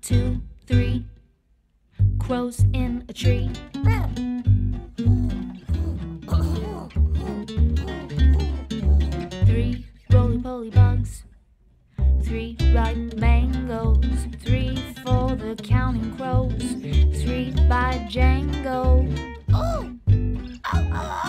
2, 3 crows in a tree. 3 roly-poly bugs. 3 ripe mangoes. 3 for the counting crows. 3 by Django. Oh!